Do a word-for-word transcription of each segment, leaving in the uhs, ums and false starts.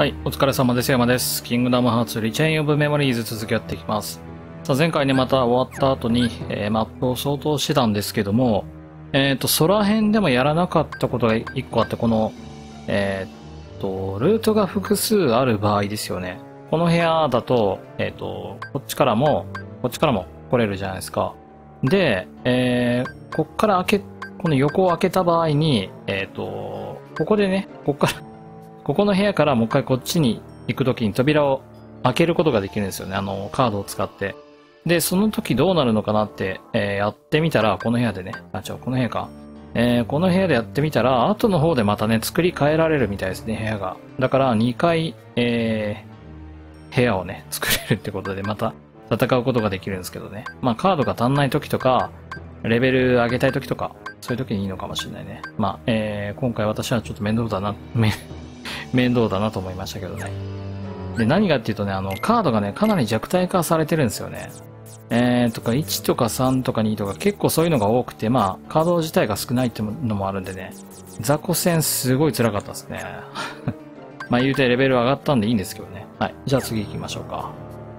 はい、お疲れ様です。山です。キングダムハーツリチェインオブメモリーズ続きやっていきます。さあ、前回ね、また終わった後に、えー、マップを相当してたんですけども、えっと、空辺でもやらなかったことが一個あって、この、えー、っと、ルートが複数ある場合ですよね。この部屋だと、えー、っと、こっちからも、こっちからも来れるじゃないですか。で、えー、こっから開け、この横を開けた場合に、えー、っと、ここでね、こっから、ここの部屋からもう一回こっちに行くときに扉を開けることができるんですよね。あの、カードを使って。で、その時どうなるのかなって、えー、やってみたら、この部屋でね。あ、違う、この部屋か。えー、この部屋でやってみたら、後の方でまたね、作り変えられるみたいですね、部屋が。だからにかい、えー、部屋をね、作れるってことで、また戦うことができるんですけどね。まあ、カードが足んない時とか、レベル上げたい時とか、そういう時にいいのかもしれないね。まあ、えー、今回私はちょっと面倒だな、め、面倒だなと思いましたけどね。で、何がっていうとね、あの、カードがね、かなり弱体化されてるんですよね。えーとか、いちとかさんとかにとか、結構そういうのが多くて、まあ、カード自体が少ないってのもあるんでね、雑魚戦すごい辛かったですね。まあ言うてレベル上がったんでいいんですけどね。はい。じゃあ次行きましょうか。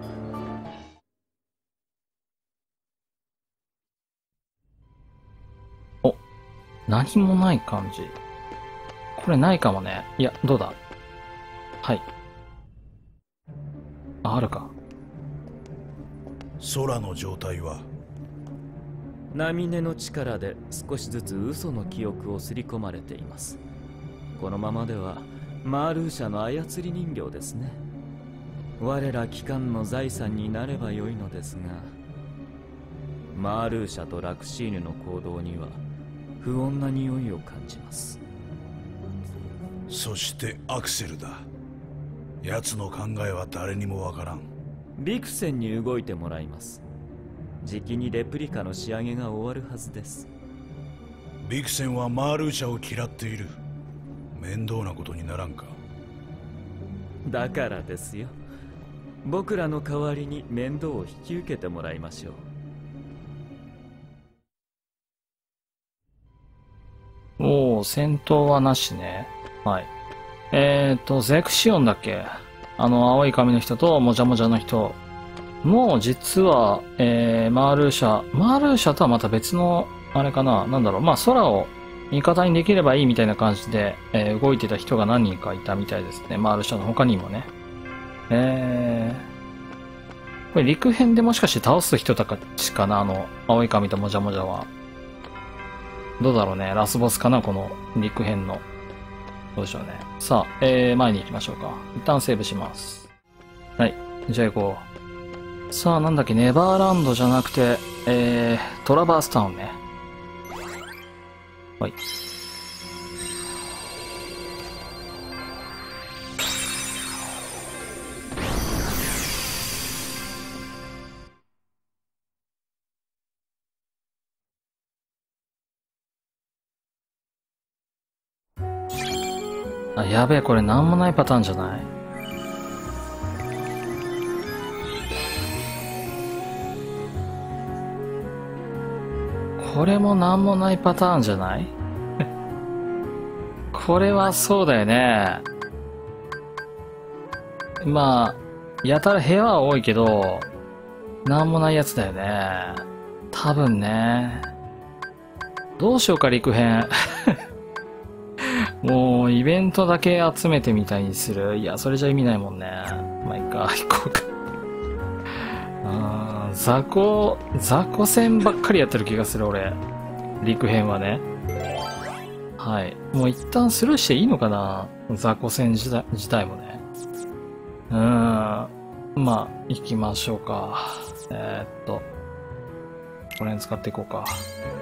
お、何もない感じ。これないかもね。いや、どうだ。はい。あ、あるか。 空の状態は波根の力で少しずつ嘘の記憶を刷り込まれています。このままではマールー社の操り人形ですね。我ら機関の財産になればよいのですが、マールー社とラクシーヌの行動には不穏な匂いを感じます。 そしてアクセルだ。奴の考えは誰にもわからん。 ビクセンに動いてもらいます。じきにレプリカの仕上げが終わるはずです。 ビクセンはマールー社を嫌っている。面倒なことにならんか。 だからですよ。僕らの代わりに面倒を引き受けてもらいましょう。おー、戦闘はなしね。はい。えーと、ゼクシオンだっけ？あの、青い髪の人ともじゃもじゃの人。もう実は、えー、マールーシャ、マールーシャとはまた別の、あれかな、なんだろう、まあ空を味方にできればいいみたいな感じで、えー、動いてた人が何人かいたみたいですね。マールーシャの他にもね。えー、これ陸編でもしかして倒す人たちかな、あの、青い髪ともじゃもじゃは。どうだろうね、ラスボスかな、この陸編の。どうでしょうね。さあ、えー、前に行きましょうか。一旦セーブします。はい。じゃあ行こう。さあ、なんだっけ、ネバーランドじゃなくて、えー、トラバースタウンね。はい。あ、やべえ、これなんもないパターンじゃない？これもなんもないパターンじゃない？これはそうだよね。まあ、やたら部屋は多いけど、なんもないやつだよね。多分ね。どうしようか、陸編。もう、イベントだけ集めてみたいにする。いや、それじゃ意味ないもんね。まあ、いいか、行こうか。あー、雑魚、雑魚戦ばっかりやってる気がする、俺。陸編はね。はい。もう一旦スルーしていいのかな？雑魚戦自体自体もね。うーん。まあ、行きましょうか。えー、っと。この辺使っていこうか。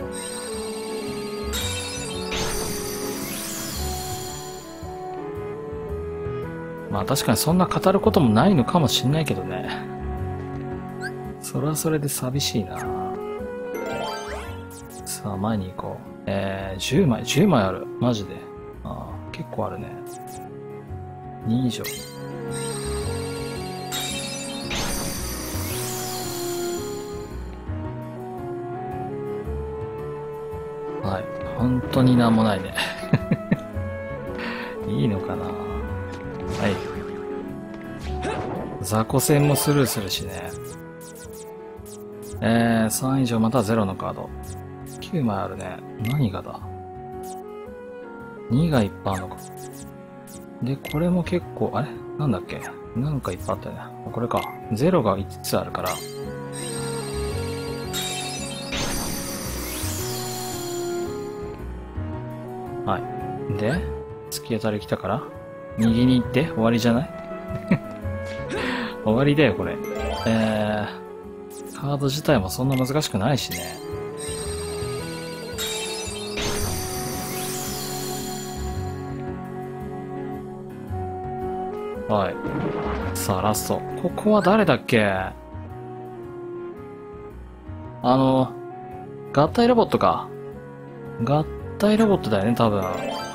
まあ確かにそんな語ることもないのかもしんないけどね。それはそれで寂しいな。さあ、前に行こう。えー、じゅうまい、じゅうまいある。マジで。ああ、結構あるね。に以上。はい。本当になんもないね。いいのかな。はい。 雑魚戦もスルーするしね。えー、さん以上またはゼロのカード。きゅうまいあるね。何がだ ?に がいっぱいあるのか。で、これも結構、あれなんだっけなんかいっぱいあったよね。これか。ゼロがいつつあるから。はい。で、突き当たり来たから、右に行って終わりじゃない終わりだよ、これ。えー、カード自体もそんな難しくないしね。はい。さあ、ラスト。ここは誰だっけ？あの、合体ロボットか。合体ロボットだよね、多分。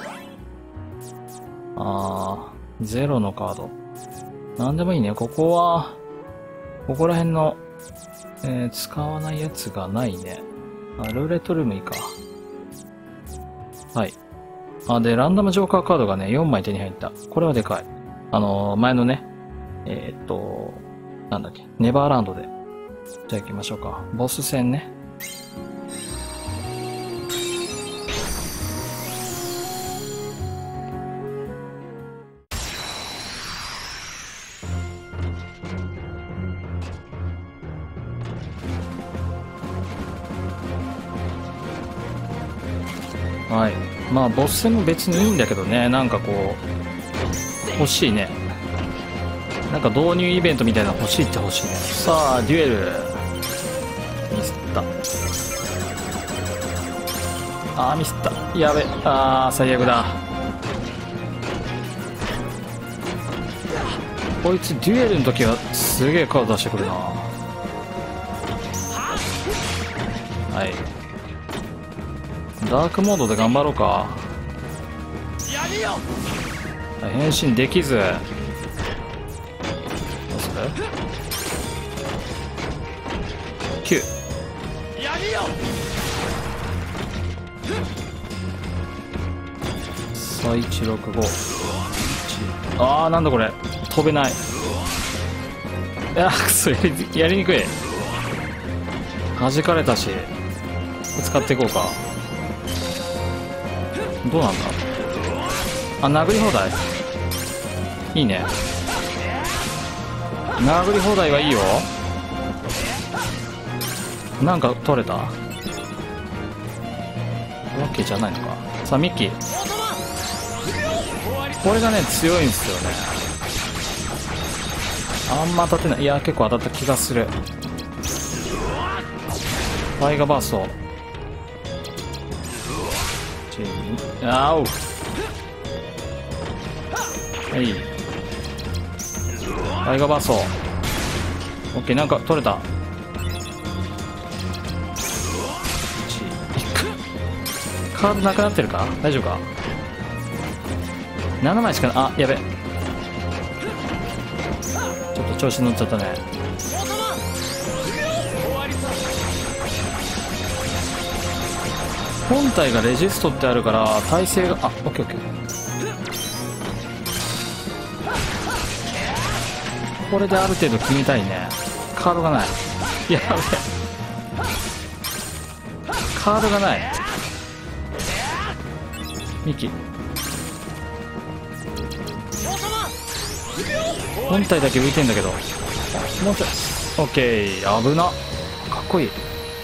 あー、ゼロのカード。なんでもいいね。ここは、ここら辺の、えー、使わないやつがないね。あ、ルーレットルームいいか。はい。あ、で、ランダムジョーカーカードがね、よんまい手に入った。これはでかい。あのー、前のね、えー、っと、なんだっけ、ネバーランドで。じゃあ行きましょうか。ボス戦ね。はい。まあ、ボス戦も別にいいんだけどね、なんかこう、欲しいね。なんか導入イベントみたいなの欲しいって欲しいね。さあ、デュエル。ミスった。あー、ミスった。やべ。あー、最悪だ。こいつデュエルの時はすげえカード出してくるな。はい。ダークモードで頑張ろうか。変身できず。どうする ?きゅう。さあ、いちろくご。あー、なんだこれ。飛べない。いや、くそ、やり、やりにくい。弾かれたし。使っていこうか。どうなんだあ、殴り放題いいね。殴り放題はいいよ。なんか取れた？オッケーじゃないのか。さあ、ミッキー。これがね、強いんですよね。あんま当たってない。いや、結構当たった気がする。タイガーバースト。あお。はい。タイガーバースト。オッケー、なんか取れた。カードなくなってるか？大丈夫か？ななまいしかな、あ、やべ。ちょっと調子乗っちゃったね。本体がレジストってあるから耐性が、あ、オッケーオッケー。これである程度決めたいね。カードがない。やべ。カードがない。ミキ。本体だけ浮いてんだけど。もうちょい。オッケー。危な。かっこいい。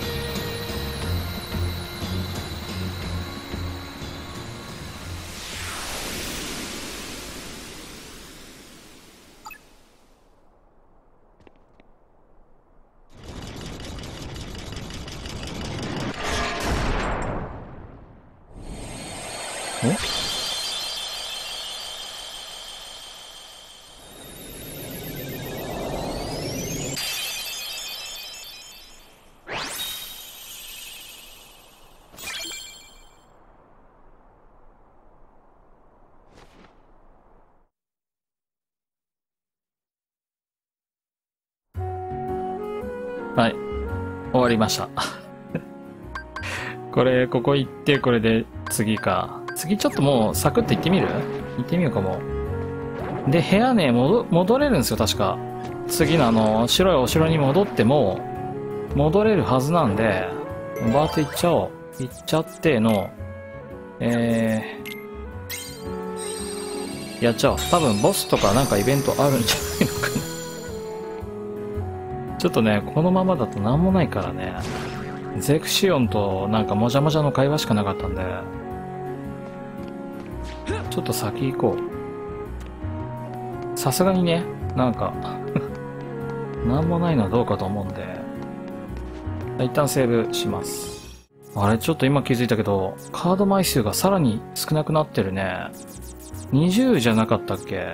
お？はい。終わりました。これ、ここ行って、これで次か。次ちょっともうサクッと行ってみる？行ってみようかも。で、部屋ね、戻、戻れるんですよ、確か。 次のあの白いお城に戻っても戻れるはずなんで、バーッと行っちゃおう。行っちゃってのえー、やっちゃおう。多分ボスとかなんかイベントあるんじゃないのかな。ちょっとね、このままだとなんもないからね。ゼクシオンとなんかもじゃもじゃの会話しかなかったんで、ちょっと先行こう。さすがにね、なんかなんもないのはどうかと思うんで、一旦セーブします。あれ、ちょっと今気づいたけど、カード枚数がさらに少なくなってるね。にじゅうじゃなかったっけ？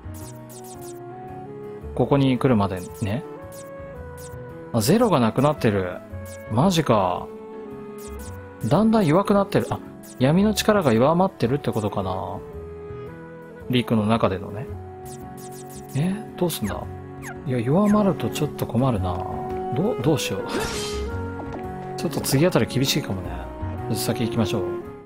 ここに来るまでね。あ、ゼロがなくなってる。マジか。だんだん弱くなってる。あ、闇の力が弱まってるってことかな。リークの中でのね。え、どうすんだ？いや、弱まるとちょっと困るな。どう、どうしよう。ちょっと次あたり厳しいかもね。先行きましょう。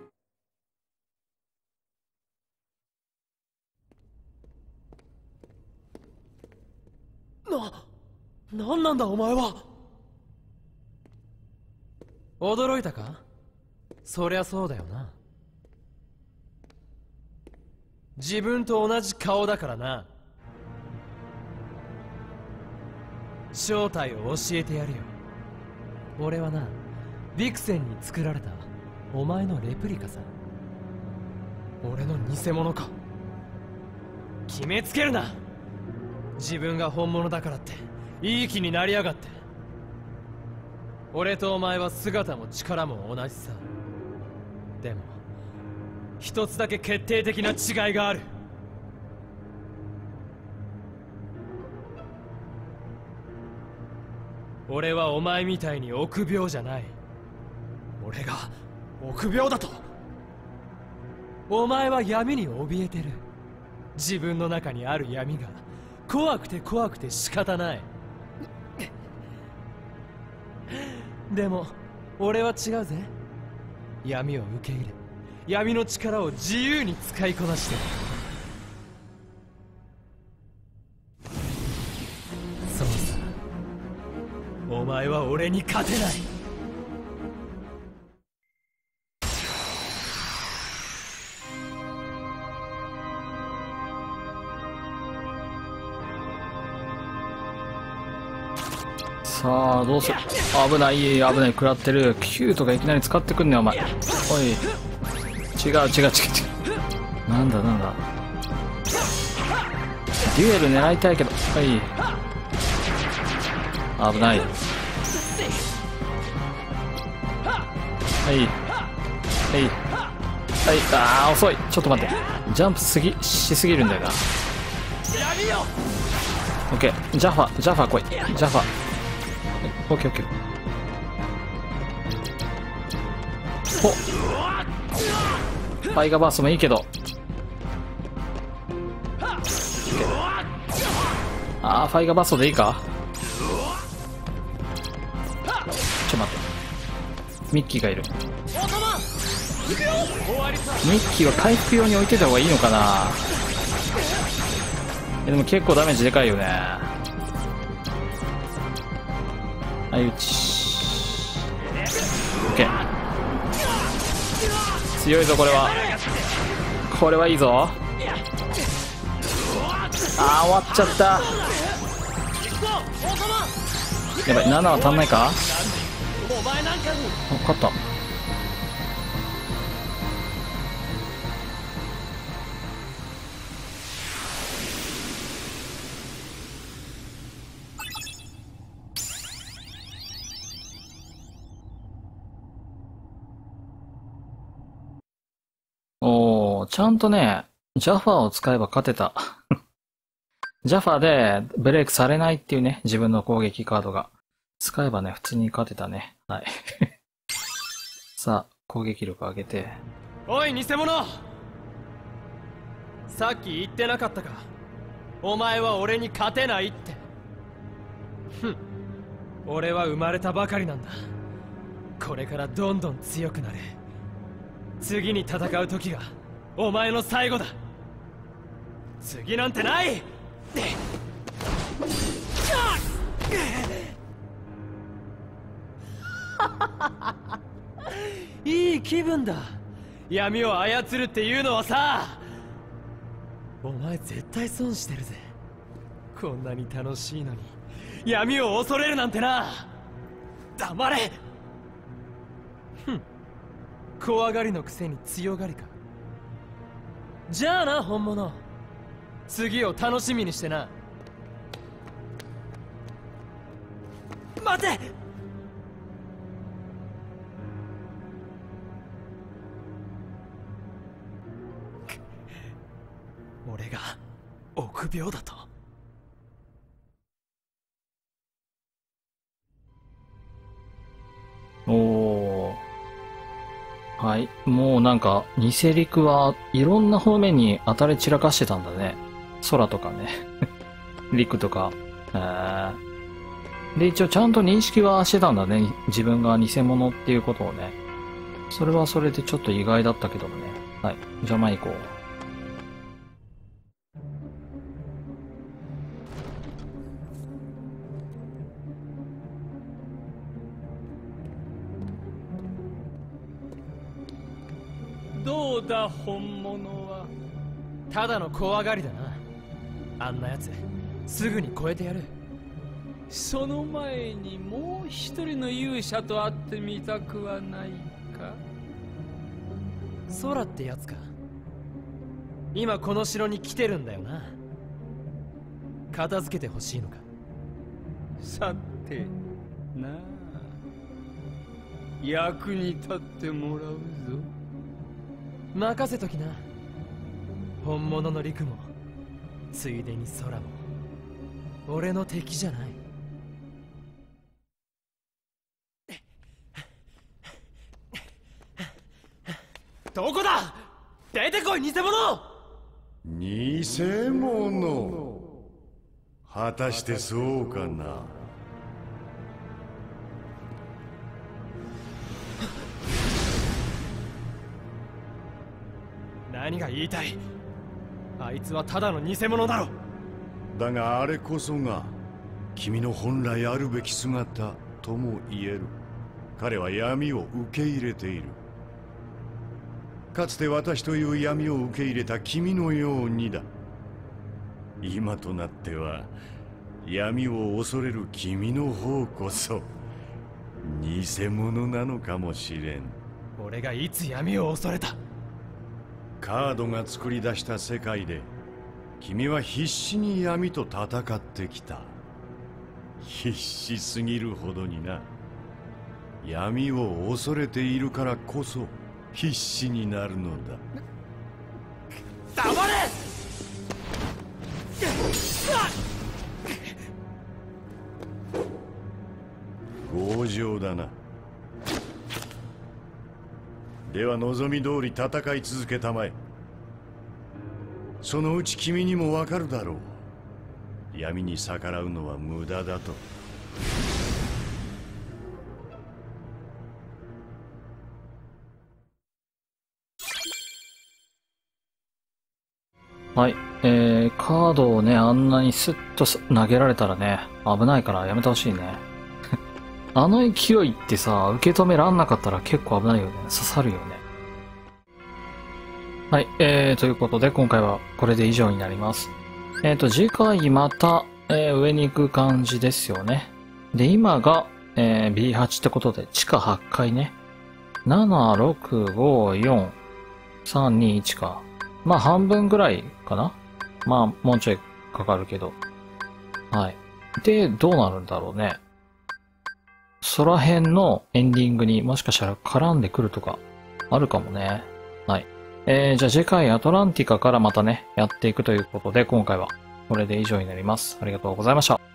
な、なんなんだお前は。驚いたか？そりゃそうだよな。自分と同じ顔だからな。正体を教えてやるよ。俺はな、ビクセンに作られたお前のレプリカさ。俺の偽物か。決めつけるな。自分が本物だからっていい気になりやがって。俺とお前は姿も力も同じさ。でも一つだけ決定的な違いがある。俺はお前みたいに臆病じゃない。俺が臆病だと？お前は闇に怯えてる。自分の中にある闇が怖くて怖くて仕方ない。でも俺は違うぜ。闇を受け入れ、闇の力を自由に使いこなしてる。そうさ、お前は俺に勝てない。 さあ、どうする？危ない、危ない、食らってる。キューとかいきなり使ってくんねお前。おい。違う、違う、違う、違う。なんだ、なんだ。デュエル狙いたいけど。はい。危ない。はい。はい。はい。あー、遅い。ちょっと待って。ジャンプすぎ、しすぎるんだよな。オッケー。ジャファ、ジャファ来い。ジャファ。オッケーオッケー。おっ、ファイガーバーストもいいけど。ああ、ファイガーバーストでいいか。ちょっと待って、ミッキーがいる。ミッキーは回復用に置いてた方がいいのかな。でも結構ダメージでかいよね。はい、打ち。オッケー。強いぞこれは。これはいいぞ。あー、終わっちゃった。やばい、ななは足んないか。あ、勝った。おー、ちゃんとね、ジャファーを使えば勝てた。ジャファーでブレイクされないっていうね、自分の攻撃カードが。使えばね、普通に勝てたね。はい。さあ、攻撃力上げて。 おい、偽物！さっき言ってなかったか。お前は俺に勝てないって。ふん。俺は生まれたばかりなんだ。これからどんどん強くなれ。次に戦う時がお前の最後だ。次なんてない。 いい気分だ。闇を操るっていうのはさ。お前絶対損してるぜ。こんなに楽しいのに闇を恐れるなんてな。黙れ。ふん、怖がりのくせに強がりか。じゃあな本物、次を楽しみにしてな。待て。俺が臆病だと。 おー。はい。もうなんか、偽陸はいろんな方面に当たり散らかしてたんだね。空とかね。陸とか。えー、で、一応ちゃんと認識はしてたんだね。自分が偽物っていうことをね。それはそれでちょっと意外だったけどもね。はい。じゃあ前行こう。 どうだ本物は。ただの怖がりだな。あんなやつすぐに超えてやる。 その前にもう一人の勇者と会ってみたくはないか。 空ってやつか。今この城に来てるんだよな。片付けてほしいのか。 さてなあ、役に立ってもらうぞ。 任せときな。本物の陸もついでに空も俺の敵じゃない。どこだ。出てこい偽物。 偽物。果たしてそうかな。 何が言いたい。あいつはただの偽物だろ。 だがあれこそが君の本来あるべき姿とも言える。彼は闇を受け入れている。かつて私という闇を受け入れた君のようにだ。今となっては闇を恐れる君の方こそ偽物なのかもしれん。 俺がいつ闇を恐れた。 カードが作り出した世界で君は必死に闇と戦ってきた。必死すぎるほどにな。闇を恐れているからこそ必死になるのだ。 黙れ。 強情だな。では望み通り戦い続けたまえ。そのうち君にもわかるだろう。闇に逆らうのは無駄だと。 はい。えー、カードをね、あんなにスッと投げられたらね、危ないからやめてほしいね。あの勢いってさ、受け止めらんなかったら結構危ないよね。刺さるよね。はい。えー、ということで今回はこれで以上になります。えーと、次回また、えー、上に行く感じですよね。で、今が、えー、ビーはち ってことで地下はちかいね。なな、ろく、ご、よん、さん、に、いちか。まあ半分ぐらいかな。まあもうちょいかかるけど。はい。で、どうなるんだろうね。空編のエンディングにもしかしたら絡んでくるとかあるかもね。はい。えー、じゃあ次回アトランティカからまたね、やっていくということで今回はこれで以上になります。ありがとうございました。